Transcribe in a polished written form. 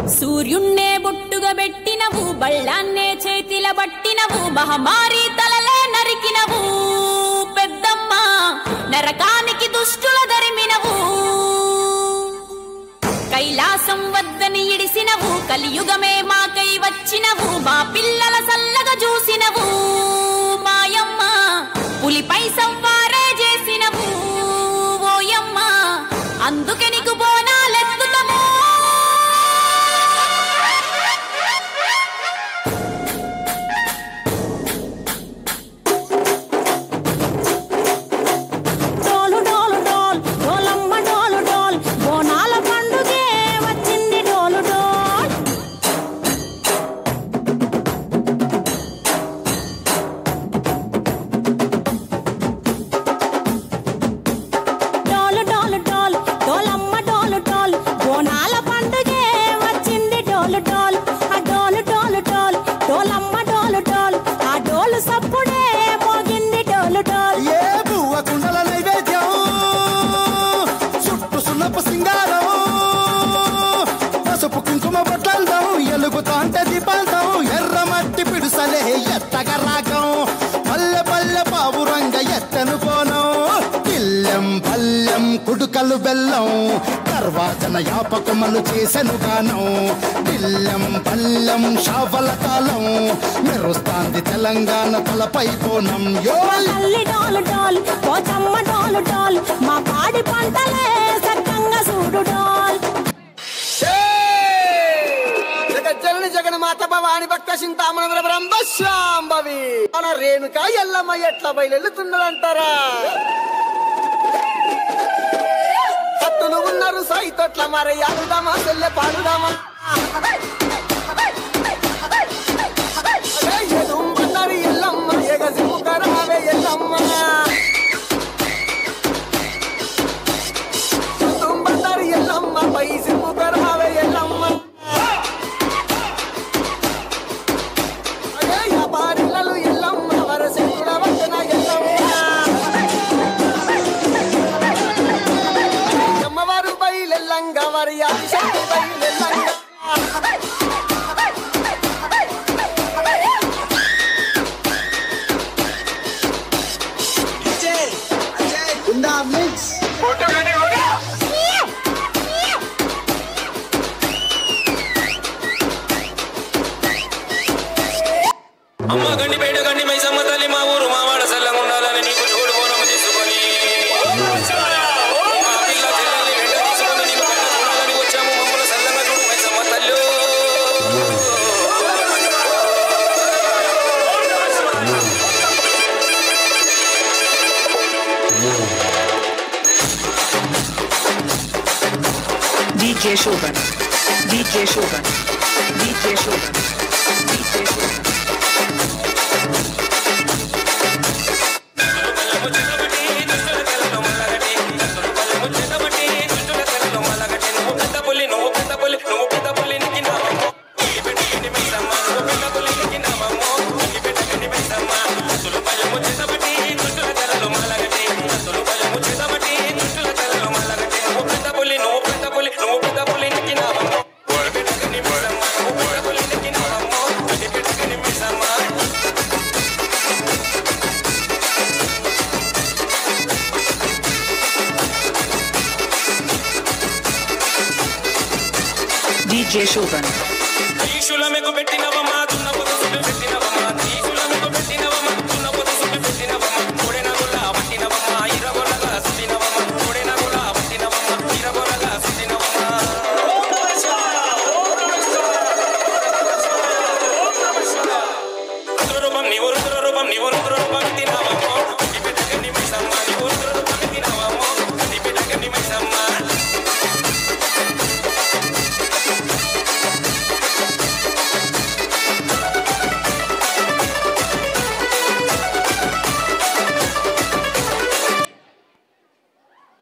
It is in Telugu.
సూర్యున్నే బొట్టుగా పెట్టినవు బళ్ళాన్నే చేతిల పట్టినవు మహమారి తలలే నరికినవు పెద్దమ్మ నరకానికి దుష్టుల దరిమినవు కైలాసం వద్దని ఇడిసినవు కలియుగమే మాకై వచ్చినవు మా పిల్లల సల్లగా చూసినవు మాయమ్మ పులిపై సంవారే చేసినవు ఓయమ్మ అందుకే నీకు బోనాలెత్తుతాము ఎర్రమట్టి పిడుసలే ఎత్తగా రాగం పల్లె పల్లె పావురంగ ఎత్తను కోనం పిల్లెం పల్లెం కుడుకలు బెల్లం తర్వాతన యాపకమలు చేసెను గానం పిల్లెం పల్లెం షావల కాలం మెరుస్తాంది తెలంగాణ తలపై కోణం మా పాడి పంటలే సక్కంగా చూడు డాల్ జగజ్జనని జగన్మాత భవాని భక్త చింతామణ బ్రహ్మ శాంభవి మన రేణుక ఎల్లమ్మ ఎట్లా బయలుతున్నదంటారా సత్తులు ఉన్నారు సైతొట్ల మరి ఆడుదామా చెల్లె పాడుదామా ఎదుంబన్నారు ఎల్లమ్మ ఎగసిముకరావే ఎల్లమ్మ ఎదుంబన్నారు ఎల్లమ్మ పై సిముకరావే ఎల్లమ్మ అమ్మ గండి బయట గండి మైసమ్మ తల్లి మా ఊరు మావాడ సల్లంగా ఉండాలని నీకు చూడు బోనం తీసుకొని మా పిల్ల చెల్లెల్ని వెంట తీసుకొని నీకు కళ్ళ చూడాలని వచ్చాము మమ్మల్ని సల్లంగా చూడు మైసమ్మ తల్లి DJ Shoban DJ Shoban DJ Shoban DJ Shoban DJ Shoban ఈశుల మీకు పెట్టినవమా తున్న పొదసు పెట్టినవమా ఈశుల మీకు పెట్టినవమా తున్న పొదసు పెట్టినవమా కోడెన గొల్ల పట్టినవమా ఇరగొల్లగా సుట్టినవమా కోడెన గొల్ల పట్టినవమా ఇరగొల్లగా సుట్టినవమా రుద్రరూపం నీవు రుద్రరూపం నీవు రుద్రరూపం తినవమా